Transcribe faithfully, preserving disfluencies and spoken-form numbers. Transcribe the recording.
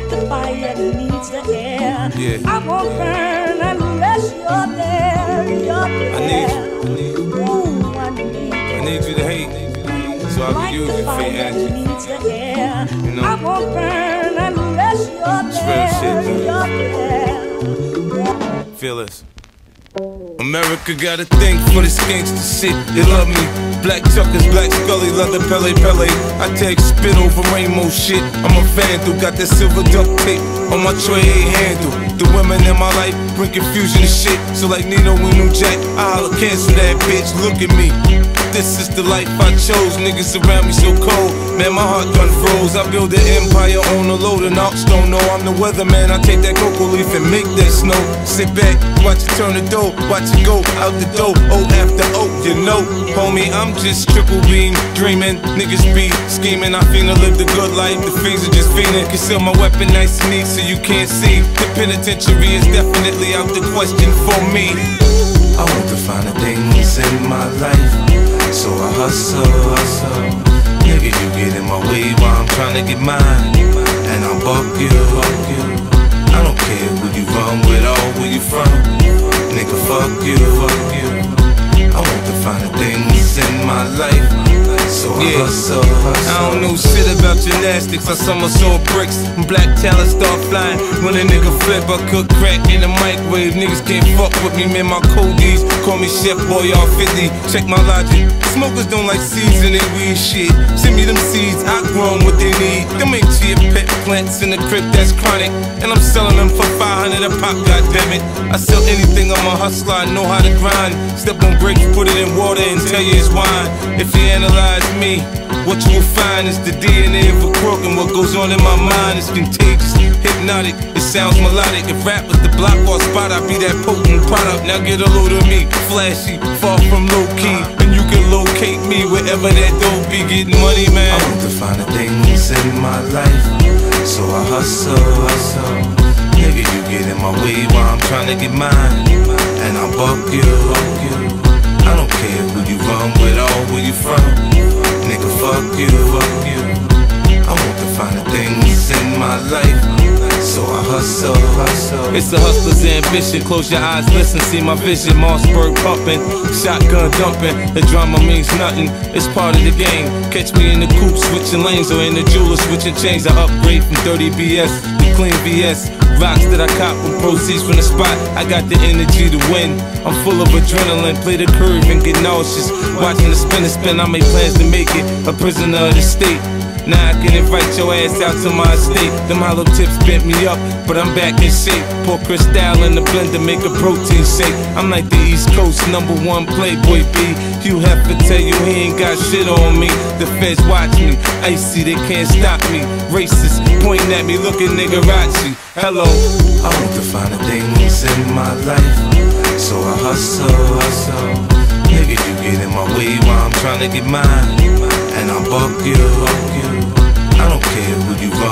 the fire needs the air. Yeah. I won't burn unless you're there. You're there. I need you. I need you. Ooh, I need you. I need you to hate, so I Like can use the your fake fire energy. needs the air. You know? I won't burn unless you're It's there. real shit, You're there. Feel this. America got a thing for this gangsta shit. They love me. Black Chuckers, Black Scully, leather Pele Pele. I take spit over rainbow shit. I'm a vandal, got that silver duct tape on my tray handle. The women in my life bring confusion and shit. So like Nino and New Jack, I holla, cancel that bitch. Look at me. This is the life I chose. Niggas around me so cold. Man, my heart done froze. I build an empire on a load and ops don't know I'm the weatherman. I take that cocoa leaf and make that snow. Sit back, watch it turn the dough. Watch it go out the door. O after O, you know. Homie, I'm just triple beam dreaming. Niggas be scheming. I finna live the good life. The fiends are just fiending. Conceal my weapon nice and neat so you can't see. The penitentiary is definitely out the question for me. I want to find the things in my life, so I hustle, hustle. Nigga, you get in my way while I'm trying to get mine, and I'll buck you, buck you. I don't care who you run with or where you from. Nigga, fuck you, fuck you. I want to find the things in my life, so I yeah. hustle, hustle. I don't know shit about gymnastics. I somersault bricks and black talent start flying. When a nigga flip, I cook crack in the microwave. Niggas can't fuck with me, man. My codies call me Chef Boy all fifty. Check my logic. Smokers don't like seeds in their weed shit. Send me them seeds, I grow them what they need. Them ain't chia pet plants in the crib, that's chronic. And I'm selling them for five hundred a pop, goddammit. I sell anything, I'm a hustler, I know how to grind. Step on grapes, put it in water and tell you it's wine. If you analyze me, what you will find is the D N A of a crook, and what goes on in my mind is contagious, hypnotic, it sounds melodic. If rap was the block or spot, I'd be that potent product. Now get a load of me, flashy, far from low key, and you can locate me wherever that dope be. Getting money, man. I want to find the things in my life, so I hustle, hustle. Nigga, you get in my way while I'm trying to get mine, and I'll buck you, buck you. I don't care who you run with or where you from. Nigga, fuck you, fuck you. I want to find the things in my life, so I hustle, hustle. It's a hustler's ambition. Close your eyes, listen, see my vision. Mossberg pumping, shotgun dumping. The drama means nothing, it's part of the game. Catch me in the coupe switching lanes, or in the jeweler switching chains. I upgrade from dirty B S to clean V S. Rocks that I cop with proceeds from the spot. I got the energy to win. I'm full of adrenaline, play the curve and get nauseous. Watching the spin and spin, I make plans to make it a prisoner of the state. Now I can invite your ass out to my estate. Them hollow tips bent me up, but I'm back in shape. Pour Cristal in the blender, make a protein shake. I'm like the East Coast number one playboy B. You have to tell you he ain't got shit on me. The feds watch me, icy, they can't stop me. Racist, pointing at me, looking nigga-rachi. Hello, I want to find the things in my life, so I hustle, hustle. Nigga, you get in my way while I'm trying to get mine, and I'll buck you, buck you. I don't care who you run